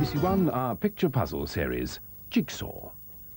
BBC One, our picture puzzle series, Jigsaw.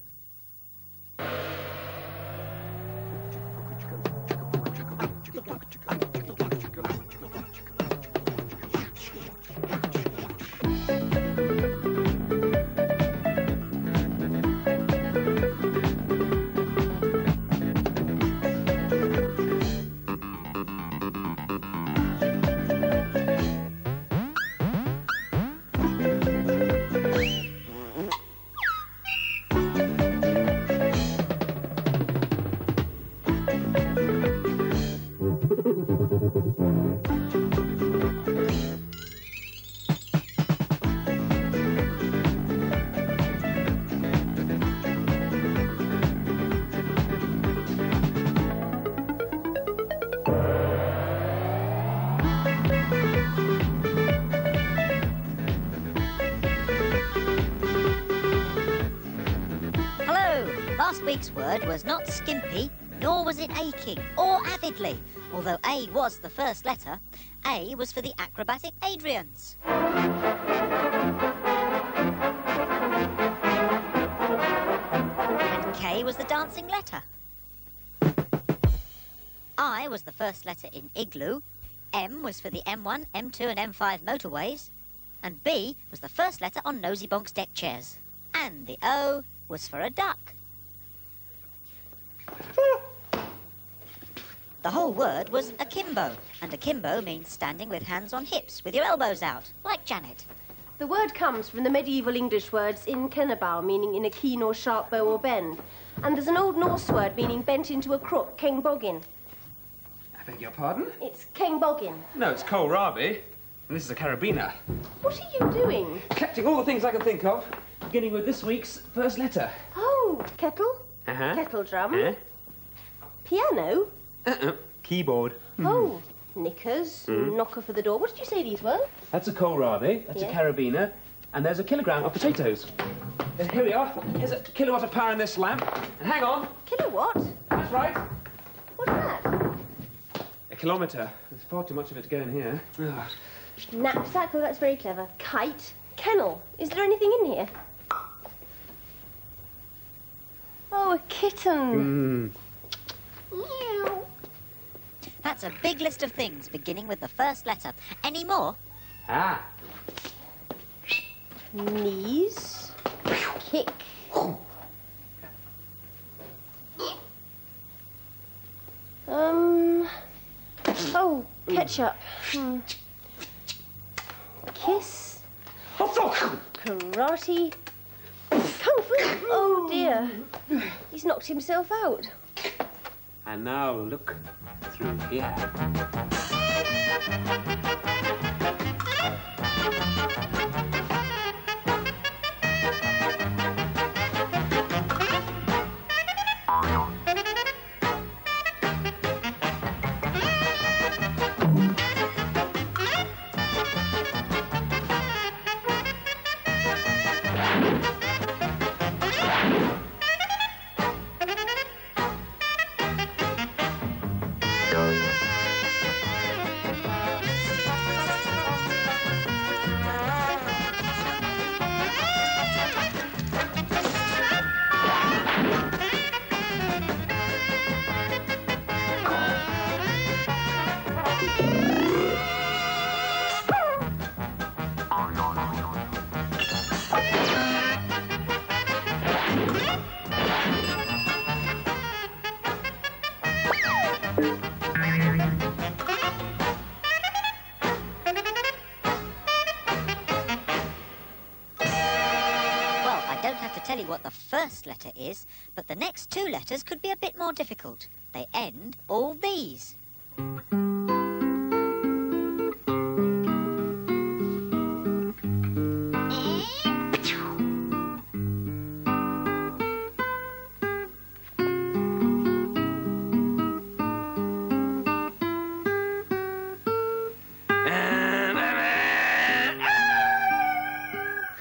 Last week's word was not skimpy, nor was it aching, or avidly. Although A was the first letter, A was for the acrobatic Adrians. And K was the dancing letter. I was the first letter in igloo. M was for the M1, M2 and M5 motorways. And B was the first letter on Nosy Bonk's deck chairs. And the O was for a duck. The whole word was akimbo, and akimbo means standing with hands on hips, with your elbows out, like Janet. The word comes from the medieval English words in kennebow, meaning in a keen or sharp bow or bend. And there's an Old Norse word meaning bent into a crook, kengboggin. I beg your pardon? It's kengboggin. No, it's kohlrabi. And this is a carabiner. What are you doing? Collecting all the things I can think of, beginning with this week's first letter. Oh, kettle, kettle drum, piano. Keyboard. Oh, knickers, knocker for the door. What did you say these were? That's a kohlrabi, that's a carabiner, and there's a kilogram of potatoes. Here we are. Here's a kilowatt of power in this lamp. And hang on. Kilowatt? That's right. What's that? A kilometre. There's far too much of it to go in here. Knapsack, well, that's very clever. Kite, kennel. Is there anything in here? Oh, a kitten. Meow. That's a big list of things, beginning with the first letter. Any more? Knees. Kick. Oh, ketchup. Kiss. Karate. Kung Fu. Oh, dear. He's knocked himself out. And now look through here. Tell you what the first letter is, but the next two letters could be a bit more difficult. They end all these.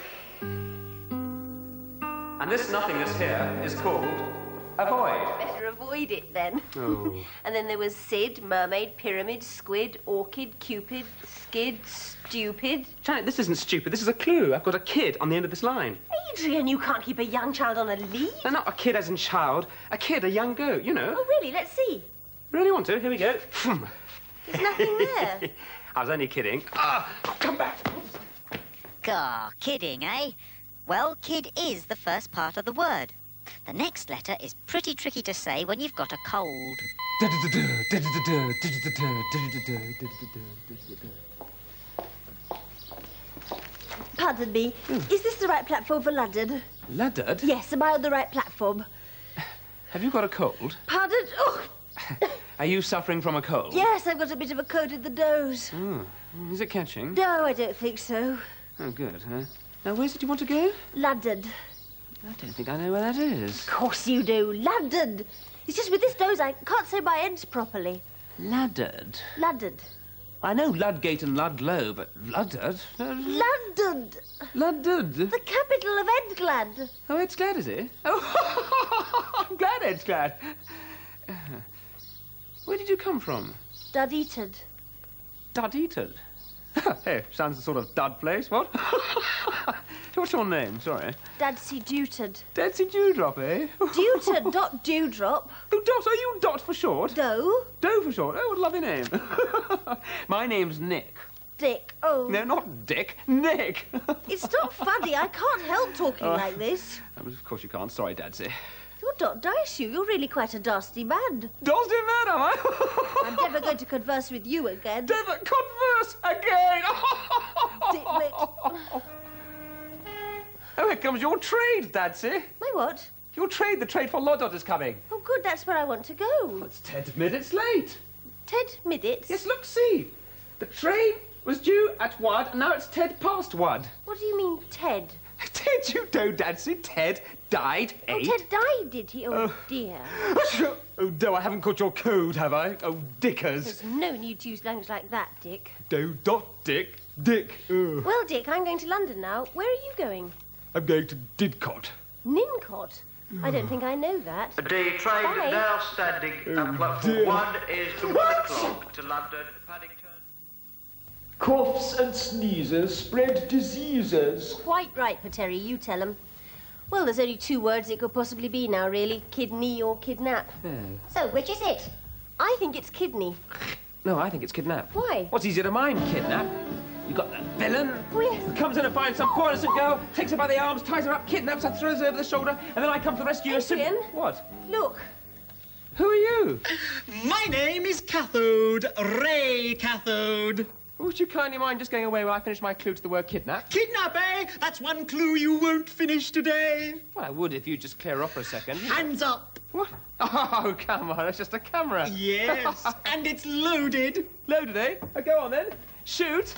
And this nothingness here is called a void. Better avoid it then. Oh. And then there was Sid, mermaid, pyramid, squid, orchid, cupid, skid, stupid. Janet, this isn't stupid. This is a clue. I've got a kid on the end of this line. Adrian, you can't keep a young child on a lead. No, not a kid as in child. A kid, a young goat, you know. Oh, really? Let's see. Really want to? Here we go. There's nothing there. I was only kidding. Ah, come back. Gah, kidding, eh? Well, kid is the first part of the word. The next letter is pretty tricky to say when you've got a cold. Pardon me. Is this the right platform for London? London? Yes, am I on the right platform? Have you got a cold? Pardon? Oh, Are you suffering from a cold? yes, I've got a bit of a cold in the nose. Oh, is it catching? No, I don't think so. Oh, good, huh? Now, where's it you want to go? London. I don't think I know where that is. Of course you do. London. It's just with this nose I can't say my ends properly. London? London. I know Ludgate and Ludlow, but London? London. London? The capital of England. Oh, it's glad, is it? Oh, I'm glad it's glad. Where did you come from? Dud-eated. Dud-eated? Hey, sounds a sort of dud place, what? What's your name, sorry? Dadsy-duted. Dadsy Dewdrop, eh? Duted, not dewdrop. Oh, Dot, are you Dot for short? Doe. Doe for short. Oh, what a lovely name. My name's Nick. Dick. Oh. No, not Dick. Nick. It's not funny. I can't help talking like this. Of course you can't. Sorry, Dadsy. You're Dot Dice, you. You're really quite a nasty man. Dosty man, am I? I'm never going to converse with you again. Never converse again. Dickwit. Oh, here comes your trade, Dadsy. My what? Your trade, the trade for Lodot is coming. Oh, good. That's where I want to go. It's 10 minutes late. Ted Middits? Yes, look, see. The train was due at Wad, and now it's 10 past Wad. What do you mean, Ted? Ted, you know, Dadsy. Ted died, Oh, Ted died, did he? Oh, dear. Oh, no, I haven't caught your code, have I? Oh, dickers. There's no need to use language like that, Dick. No, dot, Dick. Dick. Ugh. Well, Dick, I'm going to London now. Where are you going? I'm going to Didcot. Nincot? I don't think I know that. The train Bye. now standing at platform dear. 1 is the 1 o'clock to London, Paddington. Coughs and sneezes spread diseases. Quite right, Pateri, you tell him. Well, there's only two words it could possibly be now, really. Kidney or kidnap. So, which is it? I think it's kidney. No, I think it's kidnap. Why? What's easier to mind, kidnap? You got that villain Oh, yes. who comes in and finds some poor innocent girl, takes her by the arms, ties her up, kidnaps her, throws her over the shoulder, and then I come to the rescue. Adrian? What? Look. Who are you? My name is Cathode, Ray Cathode. Would you kindly mind just going away while I finish my clue to the word kidnap? Kidnap, eh? That's one clue you won't finish today. Well, I would if you'd just clear off for a second. Hands up. What? Oh, come on, it's just a camera. Yes, and it's loaded. Loaded, eh? Oh, go on then. Shoot.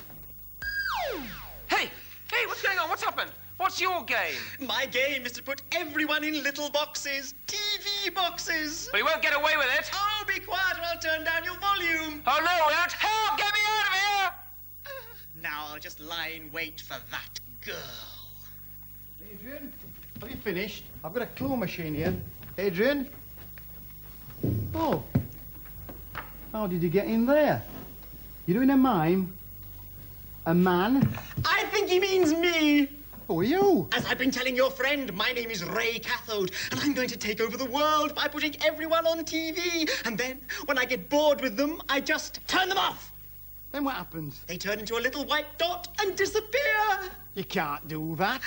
Hey, what's going on? What's happened? What's your game? My game is to put everyone in little boxes, TV boxes. Well, you won't get away with it. Oh, be quiet or I'll turn down your volume. Oh, no, we won't. Help! Get me out of here! Now I'll just lie in wait for that girl. Adrian, have you finished? I've got a claw machine here. Adrian? Oh. How did you get in there? You're doing a mime? A man? I think he means me. Who are you? As I've been telling your friend, my name is Ray Cathode, and I'm going to take over the world by putting everyone on TV. And then, when I get bored with them, I just turn them off. Then what happens? They turn into a little white dot and disappear. You can't do that.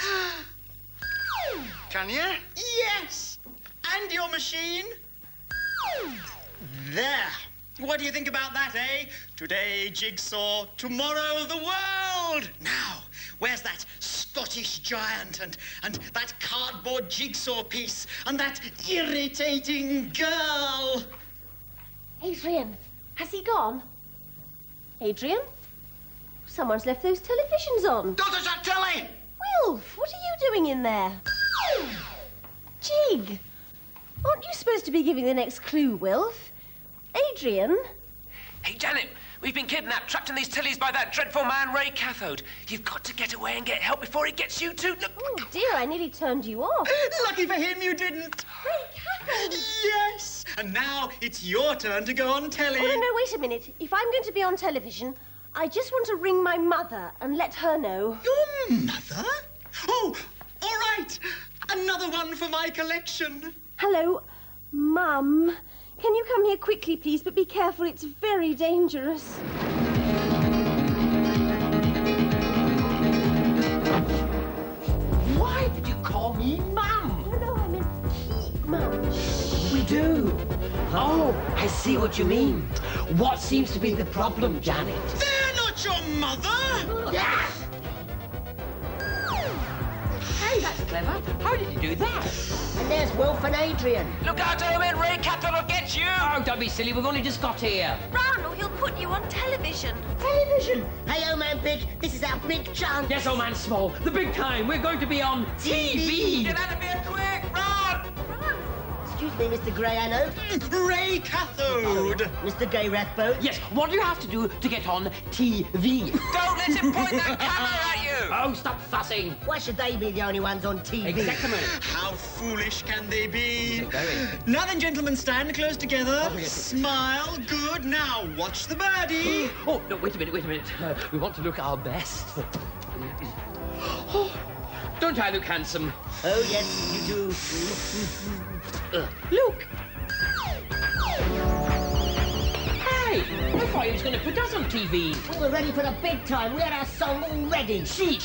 Can you? Yes. And your machine. There. What do you think about that, eh? Today, Jigsaw. Tomorrow, the world. Now, where's that Scottish giant and that cardboard jigsaw piece and that irritating girl? Adrian, has he gone? Adrian? Someone's left those televisions on. Don't touch that telly! Wilf, what are you doing in there? Jig! Aren't you supposed to be giving the next clue, Wilf? Adrian? Hey, Janet, We've been kidnapped, trapped in these tillies by that dreadful man, Ray Cathode. You've got to get away and get help before he gets you too. Look. Oh, dear, I nearly turned you off. Lucky for him you didn't. Ray Cathode! Yes. And now it's your turn to go on telly. Oh, no, wait a minute. If I'm going to be on television, I just want to ring my mother and let her know. Your mother? Oh, all right. Another one for my collection. Hello, Mum. Can you come here quickly, please? But be careful, it's very dangerous. Why did you call me Mum? No, I meant keep, Mum. We do. Oh, I see what you mean. What seems to be the problem, Janet? They're not your mother. Yes! Hey, that's clever. How did you do that? And there's Wolf and Adrian. Look out, Owen! Ray Cathode will get you! Oh, don't be silly. We've only just got here. Run, or he'll put you on television. Television? Hey, old man Big, this is our big chance. Yes, old man Small. The big time. We're going to be on TV. Get out of here quick! Run! Excuse me, Mr. Grey Anode. Ray Cathode. Mr. Gay Rathbone. Yes, what do you have to do to get on TV? Don't let him point that camera at you! Oh, stop fussing. Why should they be the only ones on TV? Exactly. How foolish can they be? Very. Now then, gentlemen, stand close together. Smile. Good. Now, watch the birdie. Oh, no, wait a minute. We want to look our best. Oh, don't I look handsome? Oh, yes, you do. Look. Hey, I thought he was going to put us on TV. We were ready for the big time. We had our song all ready. Cheap.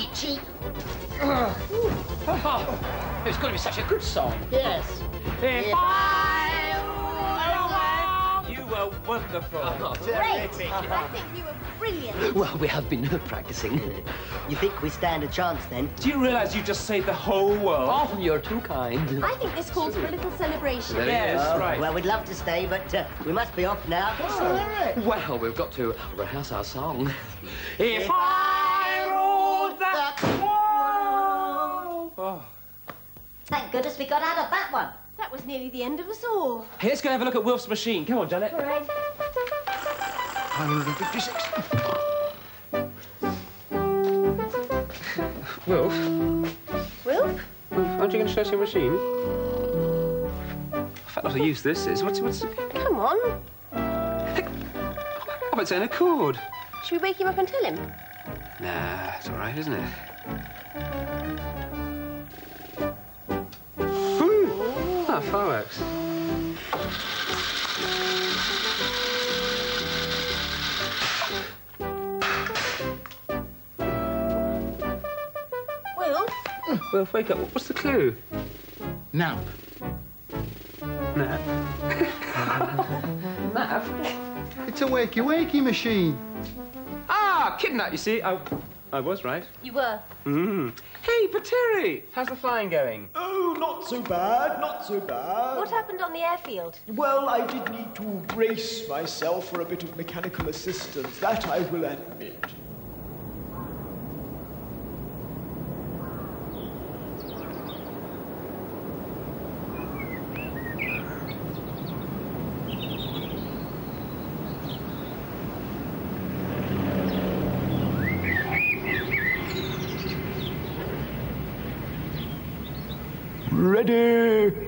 Oh, it's going to be such a good song. Yes. You were wonderful. Great. I think you were brilliant. Well, we have been practicing. You think we stand a chance, then? Do you realise you just saved the whole world? Oh, you're too kind. I think this calls for a little celebration. Yes, right. Well, we'd love to stay, but we must be off now. Well, we've got to rehearse our song. If I ruled that world... Oh. Thank goodness we got out of that one. That was nearly the end of us all. Hey, let's go have a look at Wilf's machine. Come on, Janet. All right. 156. Wilf? Wilf? Aren't you going to show us your machine? I forgot what use this is. What's Come on. Oh, it's in a chord. Should we wake him up and tell him? Nah, it's all right, isn't it? Ah, fireworks. Wilf, wake up. What's the clue? Nap. Nap. Nap? It's a wakey-wakey machine. Ah, kidnap, you see. I was right. You were. Hey, Pateri, how's the flying going? Oh, not so bad, not so bad. What happened on the airfield? Well, I did need to brace myself for a bit of mechanical assistance, that I will admit. Ready!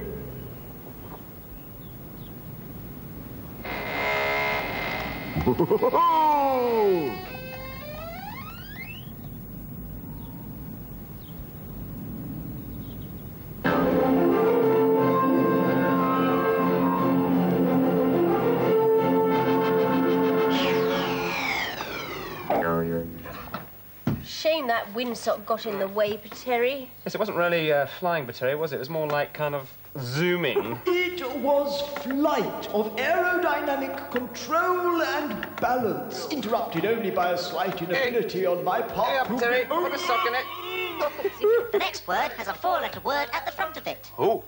Shame that windsock got in the way, Pateri. Yes, it wasn't really flying, Pateri, was it? It was more like kind of zooming. It was flight of aerodynamic control and balance, interrupted only by a slight inability on my part. Hey up, Pateri, put a sock in it. The next word has a four-letter word at the front of it. Oh.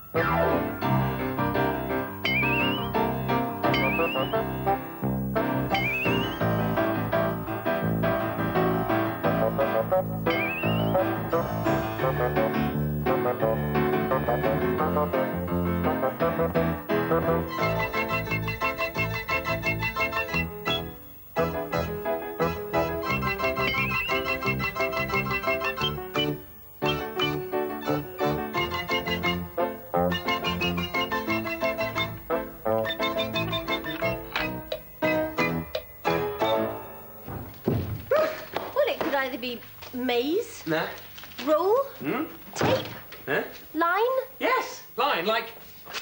Either be maze, No. roll, tape, Huh? line. Yes, line, like...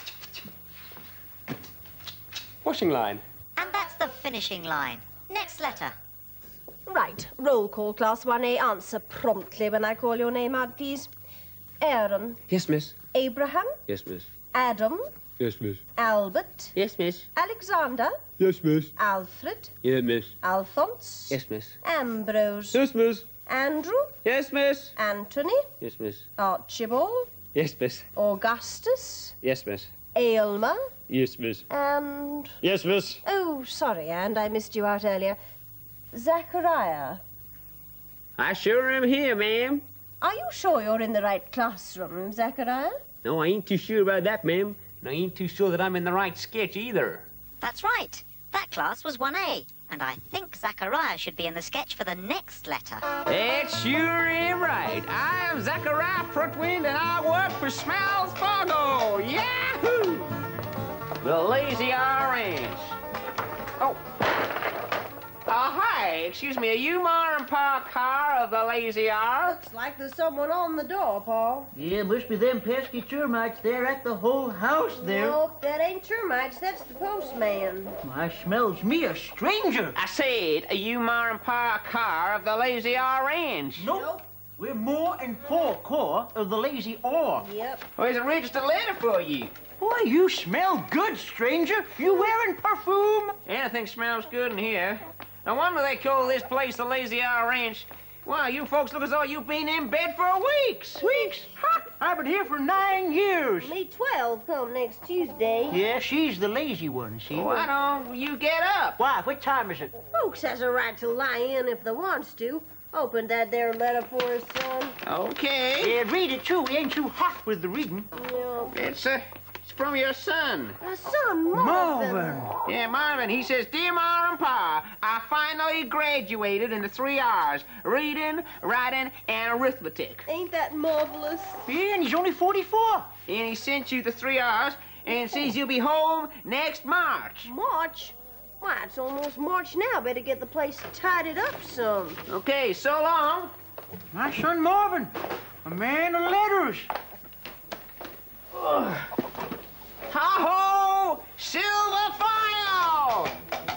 washing line. And that's the finishing line. Next letter. Right. Roll call, Class 1A. Answer promptly when I call your name out, please. Aaron. Yes, miss. Abraham. Yes, miss. Adam. Yes, miss. Albert. Yes, miss. Alexander. Yes, miss. Alfred. Yes, miss. Alphonse. Yes, miss. Ambrose. Yes, miss. Andrew. Yes, miss. Anthony. Yes, miss. Archibald. Yes, miss. Augustus. Yes, miss. Aylmer. Yes, miss. And... Yes, miss. Oh, sorry, and I missed you out earlier. Zachariah. I sure am here, ma'am. Are you sure you're in the right classroom, Zachariah? No, I ain't too sure about that, ma'am. And I ain't too sure that I'm in the right sketch either. That's right. That class was 1A. And I think Zachariah should be in the sketch for the next letter. It sure am right. I am Zachariah Fruitwind, and I work for Smells Fargo. Yahoo! The Lazy Orange. Oh. Hi. Excuse me, are you Ma and Pa Carr of the Lazy R? Looks like there's someone on the door, Paul. Yeah, must be them pesky termites there at the whole house there. Nope, that ain't termites, that's the postman. Why, smells me a stranger. I said, are you Ma and Pa Carr of the Lazy Orange? Nope. We're Ma and Pa Carr of the Lazy R. Yep. Well, there's a registered letter for you. Why, you smell good, stranger. You wearing perfume? Anything smells good in here. No wonder they call this place the Lazy R Ranch. Why, you folks look as though you've been in bed for weeks. Weeks? Ha! I've been here for 9 years. Me 12 come next Tuesday. Yeah, she's the lazy one, see? Why don't you get up? Why, what time is it? Folks has a right to lie in if they wants to. Open that there letter for us, son. Okay. Yeah, read it, too. We ain't too hot with the reading. Yeah. It's from your son. Son, Marvin. Yeah, Marvin. He says, Dear Ma and Pa, I finally graduated in the 3 R's. Reading, writing, and arithmetic. Ain't that marvelous? Yeah, and he's only 44. And he sent you the 3 R's and says you'll be home next March. March? Why, it's almost March now. Better get the place tidied up some. Okay, so long. My son Marvin, a man of letters. Ha-ho! Silver file!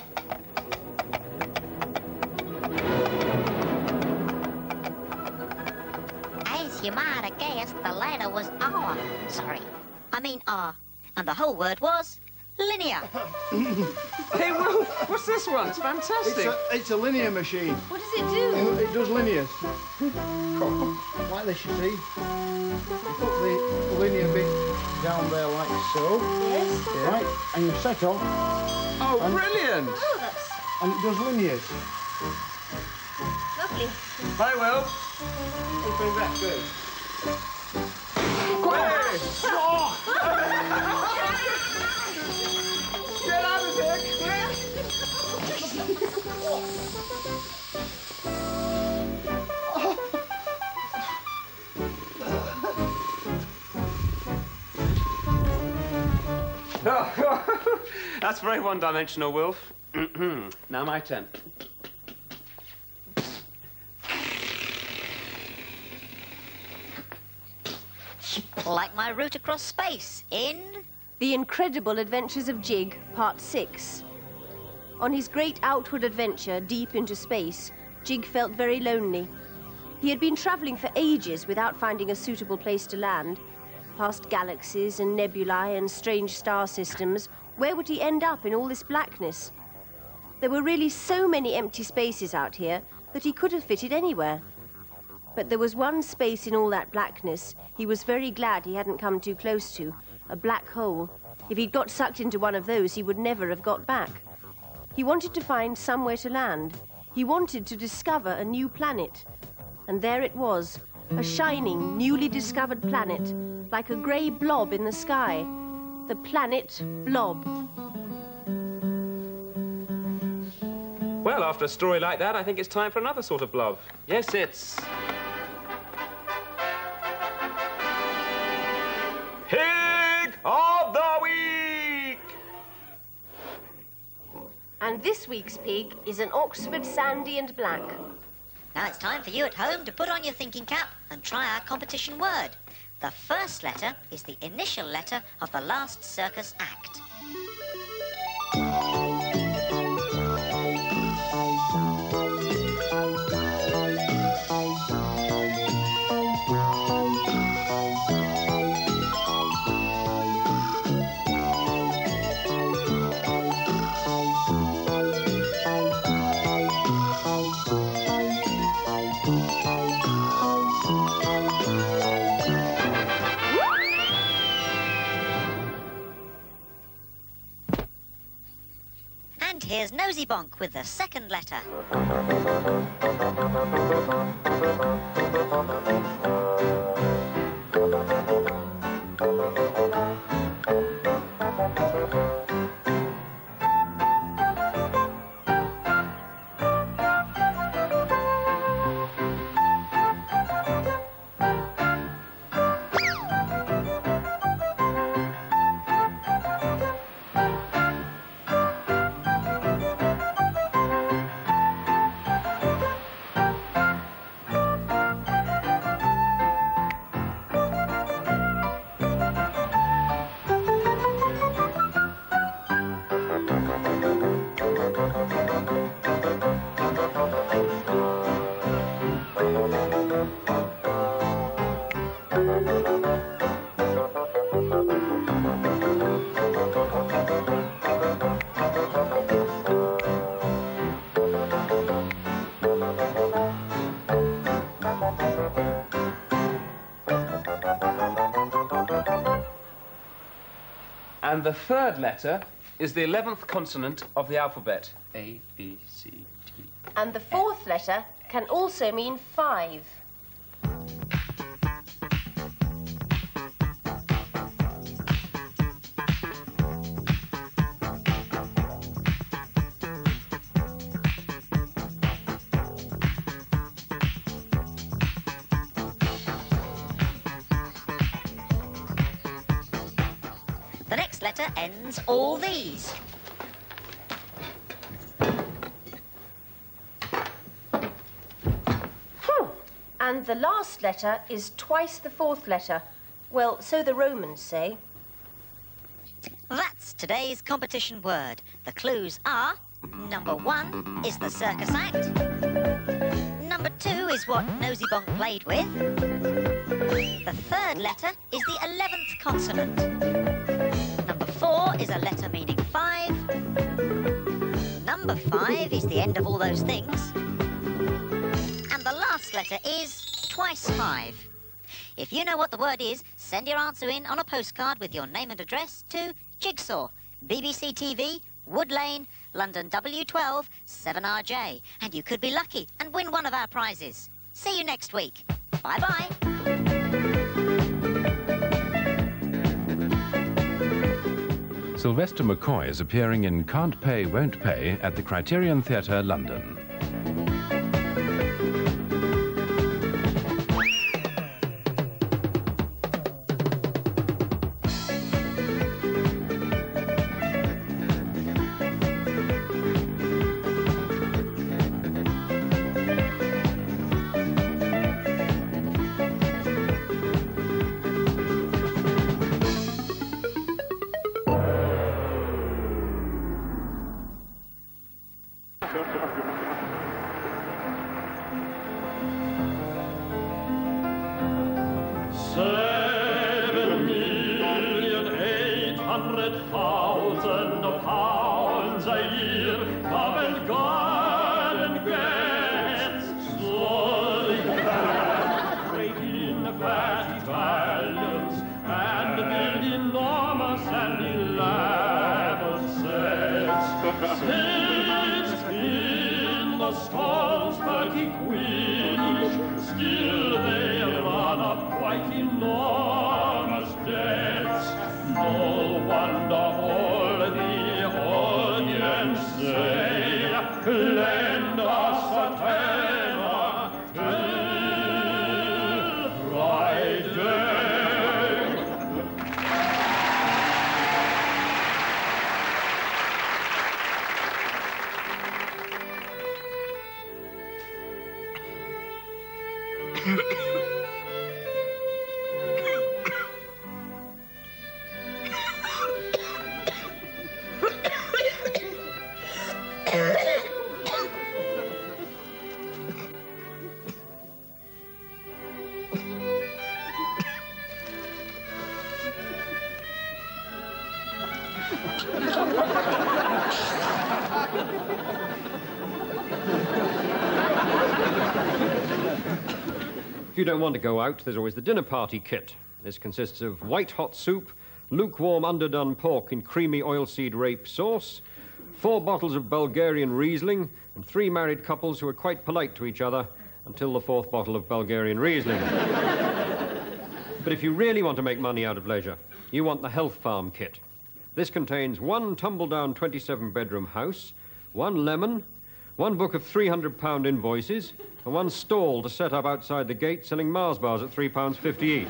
As you might have guessed, the letter was R. Sorry. I mean R. And the whole word was linear. Hey, Will, what's this one? It's fantastic. It's a linear machine. What does it do? It does linears. Like this, you see. You put the linear bit down there like so. Yes. Yeah. Right, and you set off. Oh, brilliant. Oh, that's And it does linears. lovely. Hi, Will. Who's been back good? Get out of here, That's very one-dimensional, Wilf. Now my turn. Like my route across space in... The Incredible Adventures of Jig, Part 6. On his great outward adventure deep into space, Jig felt very lonely. He had been traveling for ages without finding a suitable place to land. Past galaxies and nebulae and strange star systems, where would he end up in all this blackness? There were really so many empty spaces out here that he could have fitted anywhere. But there was one space in all that blackness he was very glad he hadn't come too close to, a black hole. If he'd got sucked into one of those, he would never have got back. He wanted to find somewhere to land. He wanted to discover a new planet. And there it was, a shining, newly discovered planet, like a grey blob in the sky. The planet Blob. Well, after a story like that, I think it's time for another sort of blob. Yes, it's... Pig of the Week! And this week's pig is an Oxford Sandy and Black. Now it's time for you at home to put on your thinking cap and try our competition word. The first letter is the initial letter of the last circus act. And here's Nosy Bonk with the second letter. And the third letter is the 11th consonant of the alphabet. A, B, C, D. And the fourth letter can also mean 5. The next letter ends all these. And the last letter is twice the fourth letter. Well, so the Romans say. That's today's competition word. The clues are: number 1 is the circus act. Number 2 is what Nosy Bonk played with. The third letter is the 11th consonant. Number 4 is a letter meaning 5. Number 5 is the end of all those things. And the last letter is twice 5. If you know what the word is, send your answer in on a postcard with your name and address to Jigsaw, BBC TV, Wood Lane, London W12 7RJ. And you could be lucky and win one of our prizes. See you next week. Bye-bye. Sylvester McCoy is appearing in Can't Pay, Won't Pay at the Criterion Theatre, London. £7,800,000 a year come and gone and gets slowly great in fatty Italians and building glass and 11 cents. Sits in the stalls, perky queens, still they run up quite enormous debts. No wonder all the audience say, lend us a tenner till Friday. If you don't want to go out, there's always the dinner party kit. This consists of white hot soup, lukewarm underdone pork in creamy oilseed rape sauce, 4 bottles of Bulgarian Riesling, and 3 married couples who are quite polite to each other until the 4th bottle of Bulgarian Riesling. But if you really want to make money out of leisure, you want the Health Farm kit. This contains 1 tumble-down 27-bedroom house, 1 lemon, 1 book of £300 invoices, and 1 stall to set up outside the gate selling Mars bars at £3.50 each.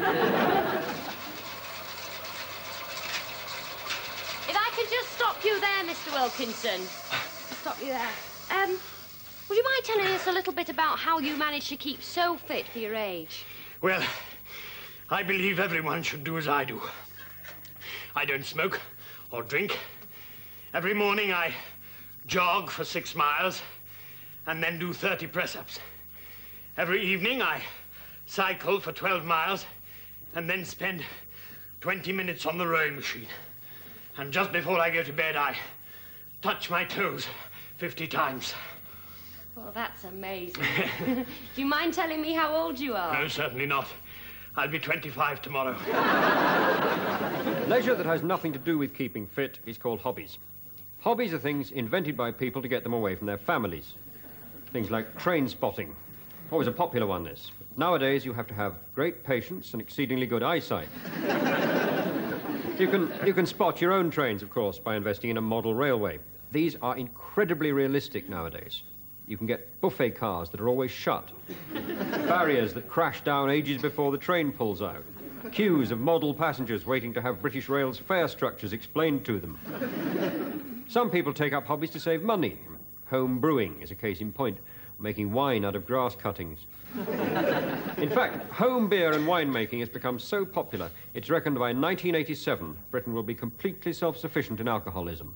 If I could just stop you there, Mr. Wilkinson. Stop you there. Would you mind telling us a little bit about how you manage to keep so fit for your age? Well, I believe everyone should do as I do. I don't smoke or drink. Every morning I jog for 6 miles and then do 30 press-ups. Every evening I cycle for 12 miles and then spend 20 minutes on the rowing machine. And just before I go to bed, I touch my toes 50 times. Well, that's amazing. Do you mind telling me how old you are? No, certainly not. I'll be 25 tomorrow. Leisure that has nothing to do with keeping fit is called hobbies. Hobbies are things invented by people to get them away from their families. Things like train spotting. Always a popular one, this. Nowadays, you have to have great patience and exceedingly good eyesight. You can spot your own trains, of course, by investing in a model railway. These are incredibly realistic nowadays. You can get buffet cars that are always shut, barriers that crash down ages before the train pulls out, queues of model passengers waiting to have British Rail's fare structures explained to them. Some people take up hobbies to save money. Home brewing is a case in point, making wine out of grass cuttings. In fact, home beer and winemaking has become so popular, it's reckoned by 1987 Britain will be completely self-sufficient in alcoholism.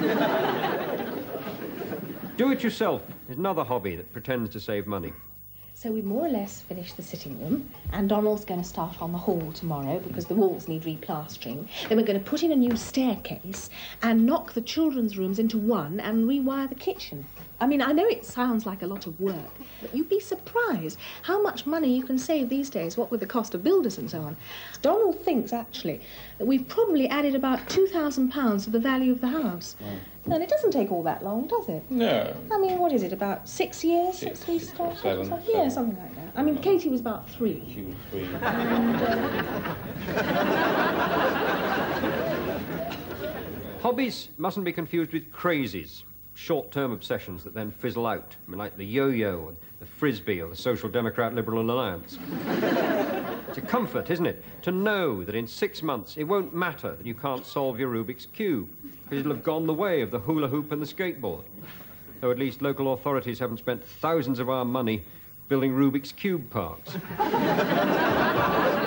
Do-it-yourself is another hobby that pretends to save money. So we more or less finished the sitting room, and Donald's going to start on the hall tomorrow because the walls need replastering. Then we're going to put in a new staircase and knock the children's rooms into one and rewire the kitchen. I mean, I know it sounds like a lot of work, but you'd be surprised how much money you can save these days, what with the cost of builders and so on. Donald thinks, actually, that we've probably added about £2,000 to the value of the house. And it doesn't take all that long, does it? No. I mean, what is it, about 6 years since we started? Seven. Yeah, something like that. I mean, Katie was about 3. She was 3. Hobbies mustn't be confused with crazies, short-term obsessions that then fizzle out, I mean, like the yo-yo and the frisbee or the Social Democrat Liberal Alliance. It's a comfort, isn't it, to know that in 6 months it won't matter that you can't solve your Rubik's Cube, because it'll have gone the way of the hula hoop and the skateboard. Though at least local authorities haven't spent thousands of our money building Rubik's Cube parks.